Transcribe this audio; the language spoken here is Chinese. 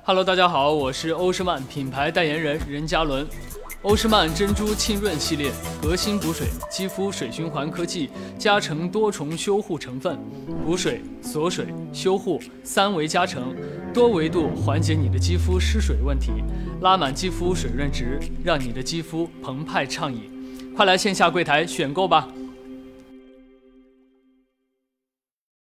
Hello， 大家好，我是欧诗漫品牌代言人任嘉伦。欧诗漫珍珠沁润系列，革新补水，肌肤水循环科技加成多重修护成分，补水、锁水、修护3维加成，多维度缓解你的肌肤失水问题，拉满肌肤水润值，让你的肌肤澎湃畅饮。快来线下柜台选购吧！